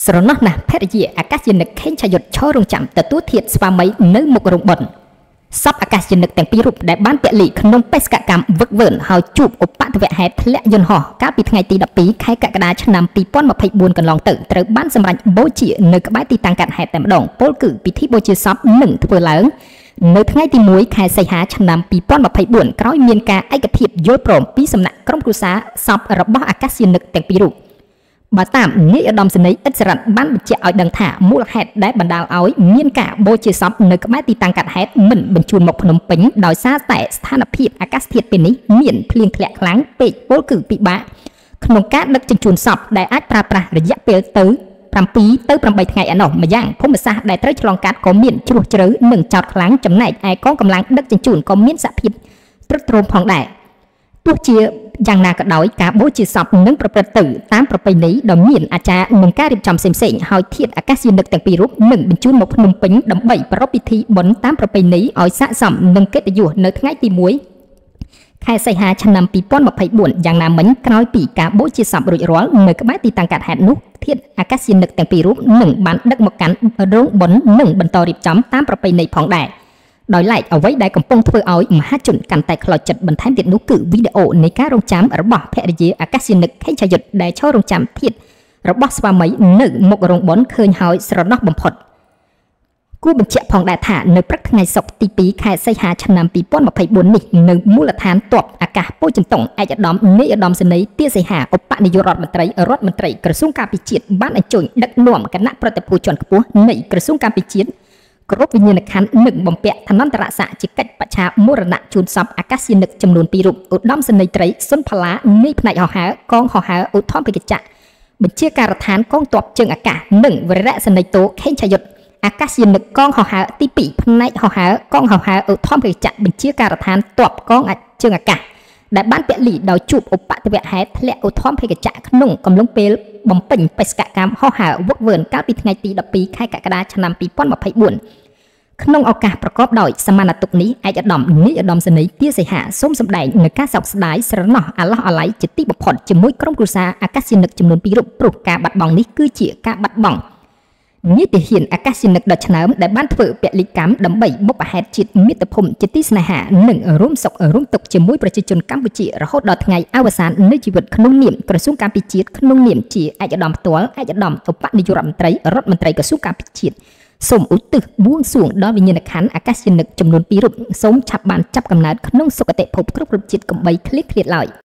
ស្រណោះណាស់ភរិយាអាកាសយានិកខេងឆាយុទ្ធឈររងចាំទទួលធាតុស្វាមីនៅមុខរោងបុណ្យសពអាកាសយានិកទាំងពីររូបដែលបានពលិក្នុងបេសកកម្មវឹកវើហើយជួបឧបទ្ទវហេតុធ្លាក់យន្តហោះកាលពីថ្ងៃទី12ខែកក្កដាឆ្នាំ2024កន្លងទៅត្រូវបានសម្រេចបូជានៅក្បែរទីតាំងកាត់ហេតុតែម្ដងពលគឺពិធីបូជាសពនឹងធ្វើឡើងនៅថ្ងៃទី1ខែសីហាឆ្នាំ2024ក្រោយមានការឯកភាពយល់ព្រមពីសំណាក់ក្រុមគ្រួសារសពរបស់អាកាសយានិកទាំងពីររូបបើតាមនាយឧត្តមសេនីយ៍អិតសរ៉ាត់បានបញ្ជាក់ឲ្យដឹងថាមូលហេតុដែលបណ្ដាលឲ្យមានការបូជាសពនៅក្បែរទីតាំងកាត់ហេតុមិនបញ្ជូនមកភ្នំពេញដោយសារតែស្ថានភាពអាកាសធាតុពេលនេះមានភ្លៀងធ្លាក់ខ្លាំងពេកពលគឺពិបាកក្នុងការដឹកជញ្ជូនសពដែលអាចប្រើប្រាស់រយៈពេលទៅ7ទៅ8ថ្ងៃឯណោះម្យ៉ាងភូមិសាស្ត្រដែលត្រូវឆ្លងកាត់ក៏មានជ្រោះជ្រៅនិងចោតខ្លាំងចំណែកឯកងកម្លាំងដឹកជញ្ជូនក៏មានសភាពទ្រុឌទ្រោមផងដែរទោះជាយ៉ាងណាក៏ដោយការបូជាសពនឹងប្រព្រឹត្តទៅតាមប្រពៃណីដ៏មានអាចារ្យនិងការរៀបចំផ្សេងៗហើយធាតុអាកាសយានិកទាំងពីររូបនឹងបញ្ជូនមកភ្នំពេញដើម្បីប្រារព្ធពិធីបុណ្យតាមប្រពៃណីឲ្យស័ក្តិសមនឹងកិត្តិយសនៅថ្ងៃទី1ខែសីហាឆ្នាំ2024យ៉ាងណាមិញក្រោយពីការបូជាសពរួចរាល់នៅក្បែរទីតាំងកាត់ហេតុនោះធាតុអាកាសយានិកទាំងពីររូបនឹងបានដឹកមកកាន់រោងបុណ្យនិងបន្តរៀបចំតាមប្រពៃណីផងដែរដោយឡែកអ្វីដែលកំពុងធ្វើឲ្យមហាជនកាន់តែខ្លោចចិត្តបន្ថែមទៀតនោះគឺវីដេអូនៃការរងចាំរបស់ភរិយាអាកាសយានិកខេងឆាយុទ្ធដែលឈររងចាំធាតុរបស់ស្វាមីនៅមុខរោងបុណ្យឃើញហើយស្រណោះបំផុតគួរបញ្ជាក់ផងដែរថានៅព្រឹកថ្ងៃសុក្រទី2ខែសីហាឆ្នាំ2024នេះនៅមូលដ្ឋានទ័ពអាកាសពោធិ៍ចិនតុងឯកឧត្តមនាយឧត្តមសេនីយ៍ទាសីហាឧបនាយករដ្ឋមន្ត្រីក្រសួងការពារជាតិបានអញ្ជើញដឹកនាំគណៈប្រតិភូជាន់ខ្ពស់នៃក្រសួងការពារជាតិគ្រប់វិញ្ញាណក្ខន្ធនិងបំពាក់ឋានន្តរស័ក្តិជាកិច្ចបច្ឆាមរណៈជូនសពអាកាសយានិកចំនួន2រូបឧត្តមសេនីយ៍ត្រីសុនផាឡានៃផ្នែកហោះហើរកងហោះហើរឧទ្ធម្ភិកចក្របញ្ជាការដ្ឋានកងទ័ពជើងអាកាសនិងវរៈសេនីយ៍តូខេងឆាយុទ្ធអាកាសយានិកកងហោះហើរទី2ផ្នែកហោះហើរកងហោះហើរឧទ្ធម្ភិកចក្របញ្ជាការដ្ឋានទ័ពកងជើងអាកាសដែលបានពលិដោយជួបឧបទ្ទវហេតុធ្លាក់ឧទ្ធម្ភិកចក្រក្នុងកំឡុងពេលបំពេញបេសកកម្មហោះហើរវឹកវើកាលពីថ្ងៃទី12ខែកក្កដាឆ្នាំ2024ក្នុងឱកាសប្រកបដោយសមានតុនេះឯកឧត្តមនាយឧត្តមសេនីយ៍ទាសីហាសូមសម្ដែងនៅការសោកស្ដាយស្រណោះអាឡោះអាល័យជាទីបំផុតជាមួយក្រុមគ្រួសារអាកាសយានិកចំនួន2រូបព្រោះការបាត់បង់នេះគឺជាការបាត់បង់នាយទាហានអាកាសយានិកដ៏ឆ្នើមដែលបានធ្វើពលិកម្មដើម្បីបុព្វហេតុជាតិមាតុភូមិជាទីស្នេហានិងរួមសុខរួមទុក្ខជាមួយប្រជាជនកម្ពុជារហូតដល់ថ្ងៃអវសាននៃជីវិតក្នុងនាមក្រសួងការពារជាតិក្នុងនាមជាឯកឧត្តមផ្ទាល់ឯកឧត្តមឧបនាយករដ្ឋមន្ត្រីក្រសួងការពារជាតិសូមឧទ្ទិសបួងសួងដល់វិញ្ញាណក្ខន្ធអាកាសយានិកចំនួន2រូបសូមឆាប់បានចាប់កំណើតក្នុងសុគតិភពគ្រប់ជាតិកំបីឃ្លាតឡើយ